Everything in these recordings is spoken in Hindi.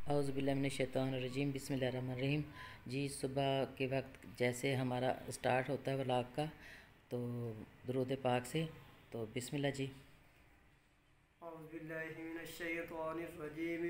औज़ुबिल्लाहिमिनश्शैतानिर्रजीम बिस्मिल्लाहिर्रहमानिर्रहीम। जी सुबह के वक्त जैसे हमारा स्टार्ट होता है व्लॉग का, तो दुरूद पाक से। तो बिस्मिल्लाह जी। औज़ुबिल्लाहिमिनश्शैतानिर्रजीम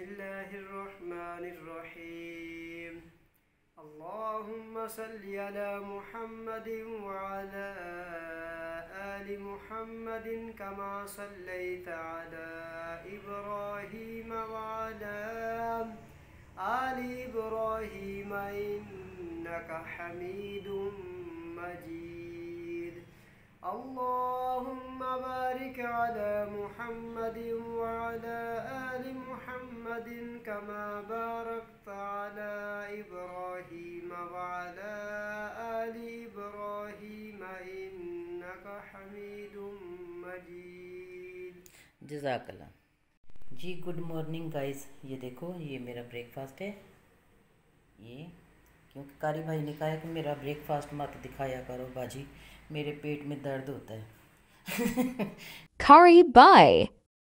बिस्मिल्लाहिर्रहमानिर्रहीम। अल्लाहुम्मा सल्लि अला मुहम्मदिन व अला आलि मुहम्मदिन कमा सल्लैता अला इब्राहीम व अला आलि इब्राहीम इन्नका हमीदुम मजीद। अल्लाहुम्मा बारिक अला मुहम्मदिन व अला आलि मुहम्मदिन कमा बारकता अला इब्राहीम व अला आलि इब्राहीम इन्नका हमीदुम मजीद। जज़ाकल्लाह जी। Good morning guys. ये देखो, ये मेरा ब्रेकफास्ट है। ये क्योंकि कारी भाई ने कहा है कि मेरा ब्रेकफास्ट मत दिखाया करो बाजी, मेरे पेट में दर्द होता है। कारी बाय।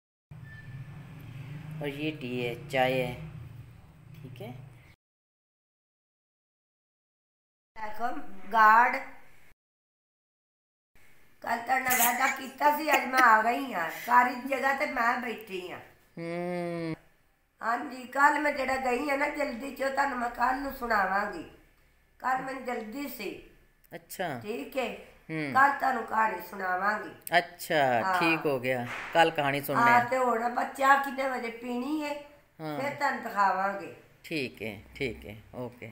और ये टी है, चाय है, ठीक है। गार्ड कल तेरे वादा किया सी, अज मैं आ गई हाँ सारी जगह ते मैं बैठी हाँ। हाँ जी, कल मैं जरा गई है ना जल्दी चो, तुहानू मैं कल नू सुनावांगी। कल मैं जल्दी सी। अच्छा ठीक है, कल तुहानू कहानी सुनावांगी। अच्छा ठीक हो गया, कल कहानी सुनने। हाँ ते हुण आपां चाह कितने बजे पीनी है, फिर तुहानू दिखावांगे। ठीक है ओके।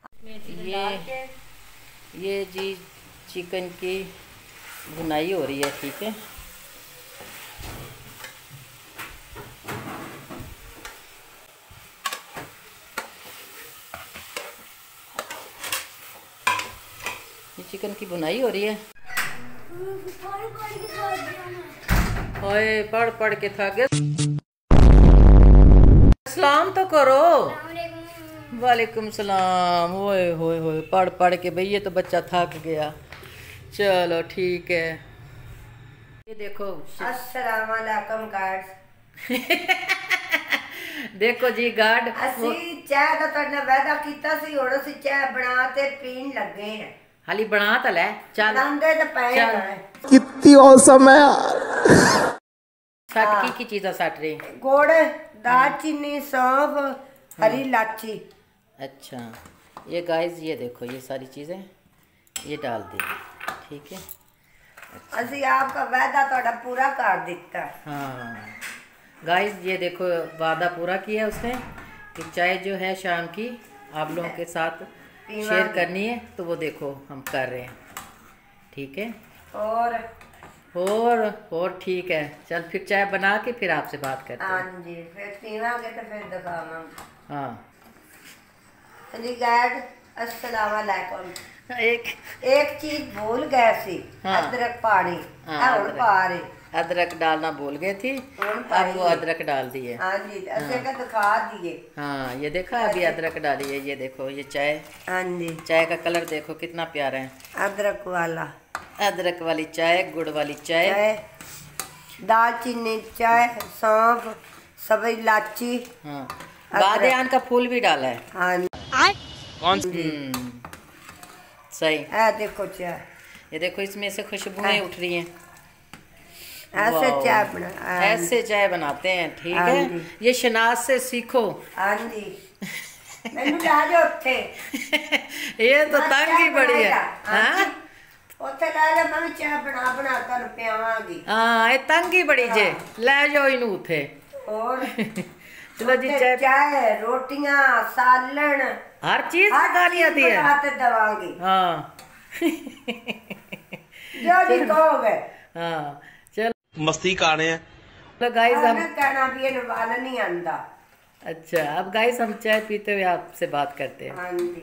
ये जी चिकन की भुनाई हो रही है, ठीक है। ये चिकन की भुनाई हो रही है। ओए पढ़ के थक गए। सलाम तो करो। वालेकुम सलाम। ओए होए पढ़ के भई, ये तो बच्चा थक गया। चलो ठीक है। ये देखो, अस्सलाम वालेकुम गार्ड्स। देखो जी गार्ड, असी चाय का तुहाडे वादा कीता सी, हुण असी चाय बना ते पीन लगे हैं। हाली बना तो ले, चल बनांदे ते पए हैं। कितनी औसम है यार। सट की चीज़ा सट रही? गुड़, दालचीनी, सौंफ, हरी इलायची। अच्छा ये गाइस, ये देखो, ये सारी चीज़ें ये डाल दी, ठीक है। असी आपका वादा थोड़ा पूरा कर दिता। हाँ गाइस, ये देखो वादा पूरा किया उसने कि चाय जो है शाम की आप लोगों के साथ शेयर करनी है, तो वो देखो हम कर रहे हैं, ठीक है। और ठीक है। चल फिर चाय बना के फिर आपसे बात करते हैं। हाँ जी, फिर पीवांगे तो फिर दिखावांगे। हाँ जी गार्ड, अस्सलाम वालेकुम। एक चीज भूल गए सी। हाँ। अदरक पानी। हाँ, पा रहे। अदरक डालना भूल गए थी, अब वो अदरक डाल दिए। हाँ जी, ऐसे का दिखा दिए। हाँ ये देखा, अभी अदरक डाली है। ये देखो, ये चाय, हाँ जी, चाय का कलर देखो कितना प्यारा है। अदरक वाला, अदरक वाली चाय, गुड़ वाली चाय, दालचीनी चाय, सौंफ, सब इलायची। हाँ बादियान का फूल भी डाला है। हाँ कौन सी? सही। देखो चाय, ये देखो, इसमें से खुशबुएं उठ रही हैं। ऐसे चाय बना, ऐसे चाय बनाते हैं, ठीक है। ये शनाज से सीखो। हाँ जी, मैनू ला जाओ उत्थे। ये तो तंग ही बड़ी है। हाँ उत्थे ला जा, मैं चाय बना कर पियावांगी। हाँ ये तंग ही बड़ी जे, ले जाओ इनू उथे। और चलो जी, चाय, रोटियां, सालन, हर चीज खानी आती है। दवांगी। हाँ जो भी कहोगे। हाँ चलो मस्ती कर रहे हैं। तो गाइस हम कहना भी वाला नहीं आंदा। अच्छा, अब गाइस हम चाय पीते हुए आपसे बात करते हैं। हाँ जी,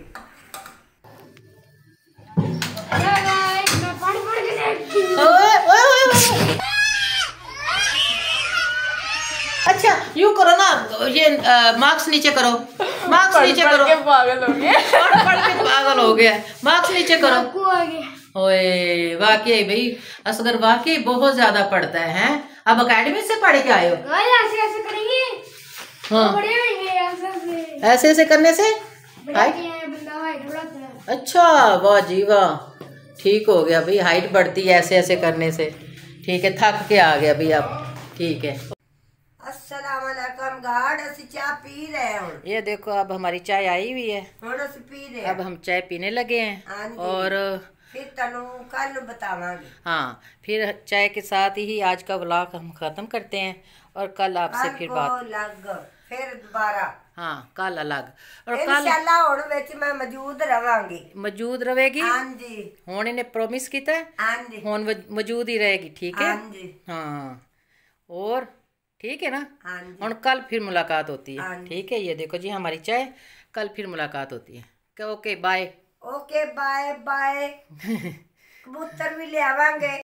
अच्छा यूँ करो ना, ये मार्क्स नीचे करो, मार्क्स नीचे करो। पागल हो गया, पढ़ के पागल हो गया। मार्क्स नीचे करो। ओए वाकई भाई असगर वाकई बहुत ज्यादा पढ़ता है। अब अकेडमी से पढ़ के आए हो? ऐसे करेंगे। हाँ बड़े होंगे यार। ऐसे ऐसे करने से अच्छा, वाह जी वाह, ठीक हो गया भाई, हाइट बढ़ती है ऐसे ऐसे करने से। ठीक है, थक के आ गया भाई अब। ठीक है, अस्सलाम वालेकुम गार्ड, ਅਸੀਂ चाय पी रहे हैं। ये देखो अब हमारी चाय आई हुई है, पी रहे हैं। अब हम चाय पीने लगे हैं और फिर तनु कल बतावांगे। हाँ, फिर चाय के साथ ही आज का व्लॉग हम खत्म करते हैं और कल आपसे फिर बात फिर दोबारा। हाँ, कल अलग और कल इंशाल्लाह हुण विच मैं मौजूद रवांगी। मौजूद रहेगी। हाँ जी, हुण इन्हें प्रॉमिस किया है। हाँ जी, हुण मौजूद ही रहेगी। ठीक है। हाँ जी, हाँ, और ठीक है ना। हाँ जी, हुण कल फिर मुलाकात होती है। हाँ जी। ठीक है, ये देखो जी हमारी चाय, कल फिर मुलाकात होती है। Okay bye. Okay bye bye. कबूतर भी ले आवांगे।